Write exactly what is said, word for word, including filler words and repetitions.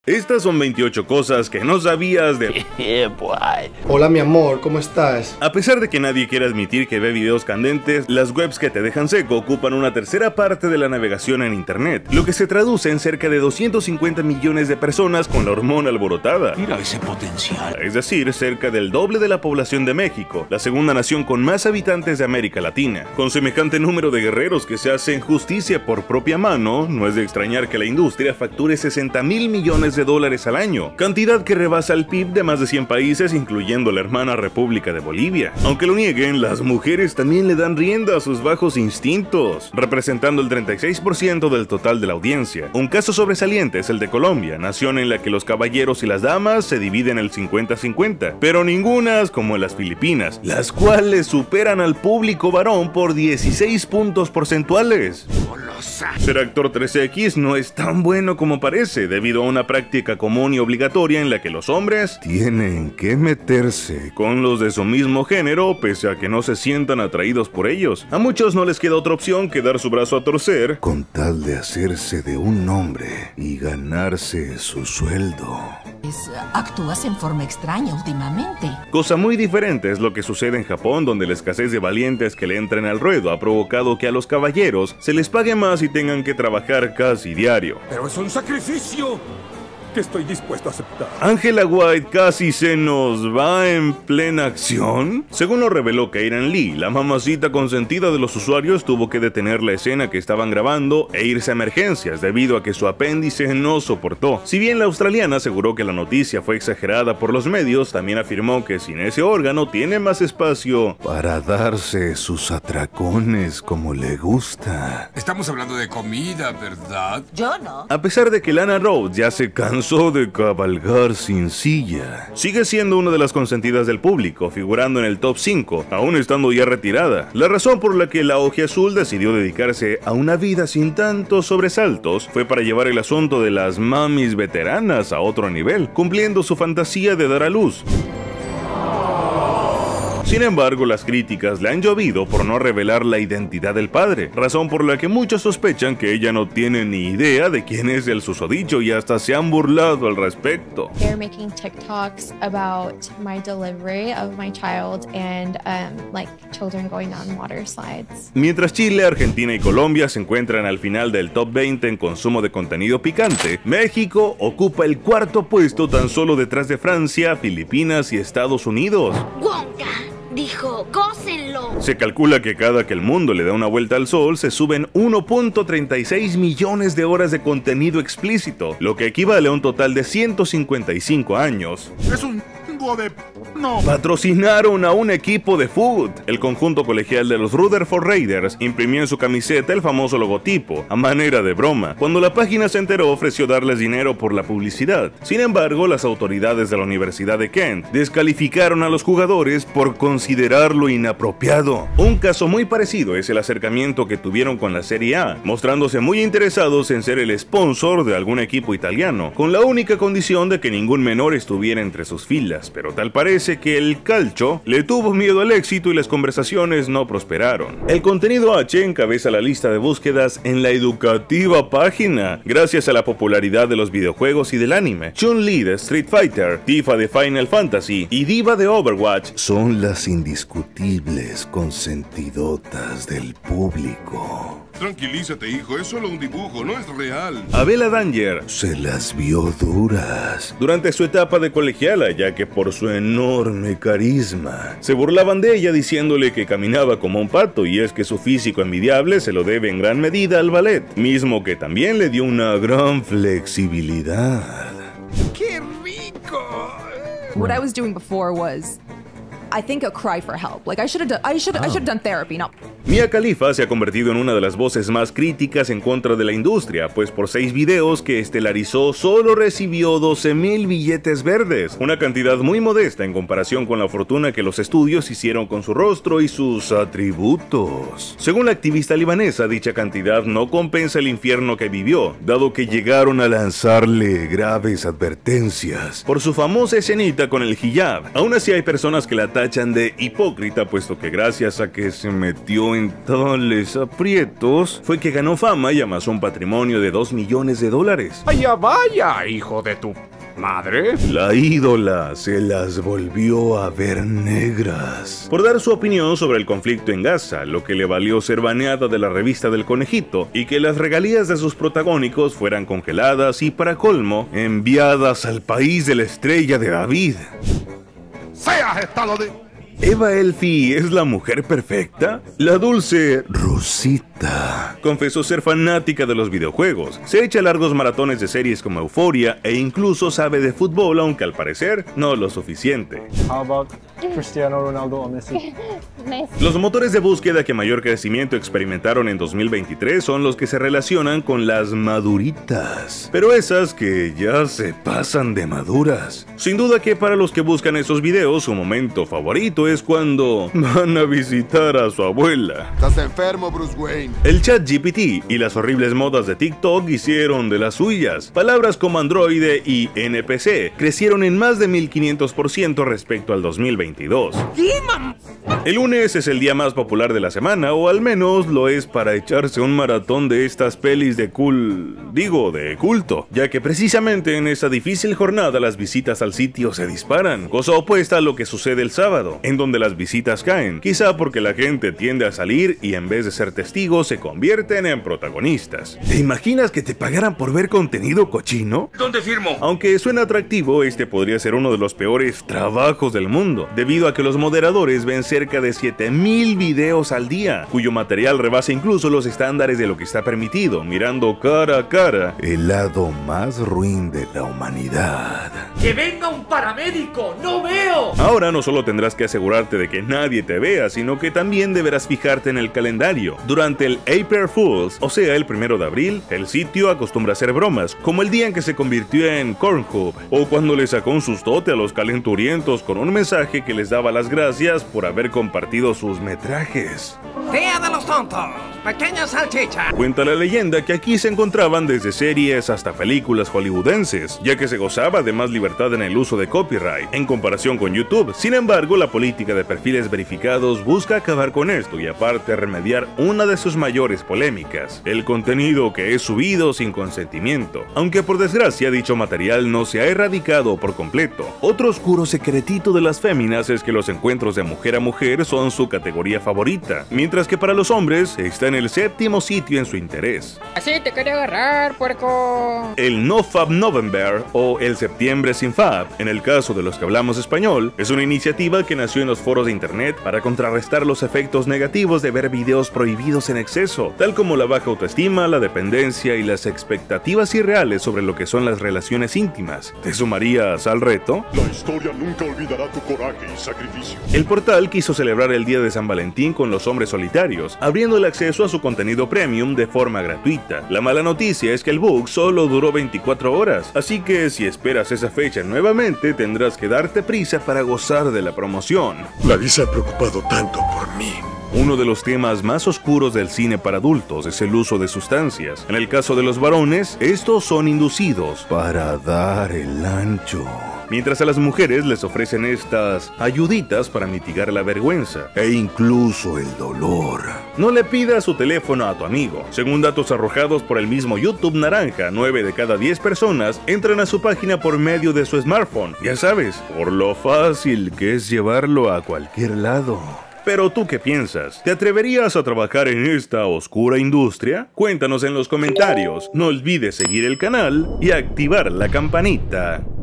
Estas son veintiocho cosas que no sabías de... Yeah, boy. Hola mi amor, ¿cómo estás? A pesar de que nadie quiera admitir que ve videos candentes, las webs que te dejan seco ocupan una tercera parte de la navegación en internet, lo que se traduce en cerca de doscientos cincuenta millones de personas con la hormona alborotada. Mira ese potencial. Es decir, cerca del doble de la población de México, la segunda nación con más habitantes de América Latina. Con semejante número de guerreros que se hacen justicia por propia mano, no es de extrañar que la industria facture sesenta mil millones de dólares al año, cantidad que rebasa el P I B de más de cien países, incluyendo la hermana República de Bolivia. Aunque lo nieguen, las mujeres también le dan rienda a sus bajos instintos, representando el treinta y seis por ciento del total de la audiencia. Un caso sobresaliente es el de Colombia, nación en la que los caballeros y las damas se dividen el cincuenta cincuenta, pero ningunas como las Filipinas, las cuales superan al público varón por dieciséis puntos porcentuales. Ser actor tres equis no es tan bueno como parece, debido a una práctica común y obligatoria en la que los hombres tienen que meterse con los de su mismo género, pese a que no se sientan atraídos por ellos. A muchos no les queda otra opción que dar su brazo a torcer, con tal de hacerse de un hombre y ganarse su sueldo. Actúas en forma extraña últimamente. Cosa muy diferente es lo que sucede en Japón, donde la escasez de valientes que le entren al ruedo ha provocado que a los caballeros se les pague más y tengan que trabajar casi diario. Pero es un sacrificio que estoy dispuesto a aceptar. Angela White casi se nos va en plena acción. Según lo reveló Keiran Lee, la mamacita consentida de los usuarios tuvo que detener la escena que estaban grabando e irse a emergencias debido a que su apéndice no soportó. Si bien la australiana aseguró que la noticia fue exagerada por los medios, también afirmó que sin ese órgano tiene más espacio para darse sus atracones como le gusta. Estamos hablando de comida, ¿verdad? Yo no. A pesar de que Lana Rhoades ya se cansó de cabalgar sin silla, sigue siendo una de las consentidas del público, figurando en el top cinco, aún estando ya retirada. La razón por la que la ojiazul decidió dedicarse a una vida sin tantos sobresaltos fue para llevar el asunto de las mamis veteranas a otro nivel, cumpliendo su fantasía de dar a luz. Sin embargo, las críticas le han llovido por no revelar la identidad del padre, razón por la que muchos sospechan que ella no tiene ni idea de quién es el susodicho y hasta se han burlado al respecto. They're making TikToks about my delivery of my child and um, like children going down water slides. Mientras Chile, Argentina y Colombia se encuentran al final del top veinte en consumo de contenido picante, México ocupa el cuarto puesto tan solo detrás de Francia, Filipinas y Estados Unidos. Wonka dijo, gócenlo. Se calcula que cada que el mundo le da una vuelta al sol, se suben uno punto treinta y seis millones de horas de contenido explícito, lo que equivale a un total de ciento cincuenta y cinco años. Es un de... No. Patrocinaron a un equipo de fútbol. El conjunto colegial de los Rutherford Raiders imprimió en su camiseta el famoso logotipo, a manera de broma. Cuando la página se enteró, ofreció darles dinero por la publicidad. Sin embargo, las autoridades de la Universidad de Kent descalificaron a los jugadores por considerarlo inapropiado. Un caso muy parecido es el acercamiento que tuvieron con la Serie A, mostrándose muy interesados en ser el sponsor de algún equipo italiano, con la única condición de que ningún menor estuviera entre sus filas. Pero tal parece que el calcio le tuvo miedo al éxito y las conversaciones no prosperaron. El contenido H encabeza la lista de búsquedas en la educativa página, gracias a la popularidad de los videojuegos y del anime. Chun-Li de Street Fighter, Tifa de Final Fantasy y Diva de Overwatch son las indiscutibles consentidotas del público. Tranquilízate, hijo, es solo un dibujo, no es real. A Bella Danger se las vio duras durante su etapa de colegiala, ya que por su enorme carisma se burlaban de ella diciéndole que caminaba como un pato, y es que su físico envidiable se lo debe en gran medida al ballet, mismo que también le dio una gran flexibilidad. ¡Qué rico! What I was doing before was, I think, a cry for help. Like I should have done, I should, oh. I should have done therapy. No. Mia Khalifa se ha convertido en una de las voces más críticas en contra de la industria, pues por seis videos que estelarizó solo recibió doce mil billetes verdes, una cantidad muy modesta en comparación con la fortuna que los estudios hicieron con su rostro y sus atributos. Según la activista libanesa, dicha cantidad no compensa el infierno que vivió, dado que llegaron a lanzarle graves advertencias por su famosa escenita con el hijab. Aún así hay personas que la tachan de hipócrita, puesto que gracias a que se metió en tales aprietos fue que ganó fama y amasó un patrimonio de dos millones de dólares. Vaya, vaya, hijo de tu madre. La ídola se las volvió a ver negras por dar su opinión sobre el conflicto en Gaza, lo que le valió ser baneada de la revista del conejito y que las regalías de sus protagónicos fueran congeladas y, para colmo, enviadas al país de la estrella de David. ¡Seas estado de... ¿Eva Elfie es la mujer perfecta? La dulce Rosita confesó ser fanática de los videojuegos, se echa largos maratones de series como Euphoria e incluso sabe de fútbol, aunque al parecer no lo suficiente. How about Cristiano Ronaldo o Messi? Los motores de búsqueda que mayor crecimiento experimentaron en dos mil veintitrés son los que se relacionan con las maduritas, pero esas que ya se pasan de maduras. Sin duda que para los que buscan esos videos, su momento favorito es cuando van a visitar a su abuela. Estás enfermo, Bruce Wayne. El chat G P T y las horribles modas de TikTok hicieron de las suyas. Palabras como androide y N P C crecieron en más de mil quinientos por ciento respecto al dos mil veintidós. El lunes es el día más popular de la semana, o al menos lo es para echarse un maratón de estas pelis de cool... digo, de culto, ya que precisamente en esa difícil jornada las visitas al sitio se disparan, cosa opuesta a lo que sucede el sábado, en donde las visitas caen, quizá porque la gente tiende a salir y en vez de ser testigos se convierten en protagonistas. ¿Te imaginas que te pagaran por ver contenido cochino? ¿Dónde firmo? Aunque suena atractivo, este podría ser uno de los peores trabajos del mundo, debido a que los moderadores ven cerca de siete mil videos al día, cuyo material rebasa incluso los estándares de lo que está permitido, mirando cara a cara el lado más ruin de la humanidad. ¡Que venga un paramédico! ¡No veo! Ahora no solo tendrás que asegurarte de que nadie te vea, sino que también deberás fijarte en el calendario. Durante el April Fools, o sea el primero de abril, el sitio acostumbra a hacer bromas, como el día en que se convirtió en Cornhub, o cuando le sacó un sustote a los calenturientos con un mensaje que les daba las gracias por haber compartido sus metrajes. ¡Día de los tontos! ¡Pequeña salchicha! Cuenta la leyenda que aquí se encontraban desde series hasta películas hollywoodenses, ya que se gozaba de más libertad en el uso de copyright, en comparación con YouTube. Sin embargo, la política de perfiles verificados busca acabar con esto y aparte remediar una de sus mayores polémicas, el contenido que es subido sin consentimiento. Aunque por desgracia dicho material no se ha erradicado por completo. Otro oscuro secretito de las féminas es que los encuentros de mujer a mujer son su categoría favorita, mientras que para los hombres está en el séptimo sitio en su interés. Así te quería agarrar, puerco. El No Fab November, o el Septiembre sin Fab, en el caso de los que hablamos español, es una iniciativa que nació en los foros de internet para contrarrestar los efectos negativos de ver videos prohibidos en exceso, tal como la baja autoestima, la dependencia y las expectativas irreales sobre lo que son las relaciones íntimas. ¿Te sumarías al reto? La historia nunca olvidará tu coraje y sacrificio. El portal quiso celebrar el día de San Valentín con los hombres solitarios, abriendo el acceso a su contenido premium de forma gratuita. La mala noticia es que el bug solo duró veinticuatro horas, así que si esperas esa fecha nuevamente tendrás que darte prisa para gozar de la promoción. Nadie se ha preocupado tanto por mí. Uno de los temas más oscuros del cine para adultos es el uso de sustancias. En el caso de los varones, estos son inducidos para dar el ancho, mientras a las mujeres les ofrecen estas ayuditas para mitigar la vergüenza e incluso el dolor. No le pidas su teléfono a tu amigo. Según datos arrojados por el mismo YouTube Naranja, nueve de cada diez personas entran a su página por medio de su smartphone. Ya sabes, por lo fácil que es llevarlo a cualquier lado. Pero ¿tú qué piensas? ¿Te atreverías a trabajar en esta oscura industria? Cuéntanos en los comentarios. No olvides seguir el canal y activar la campanita.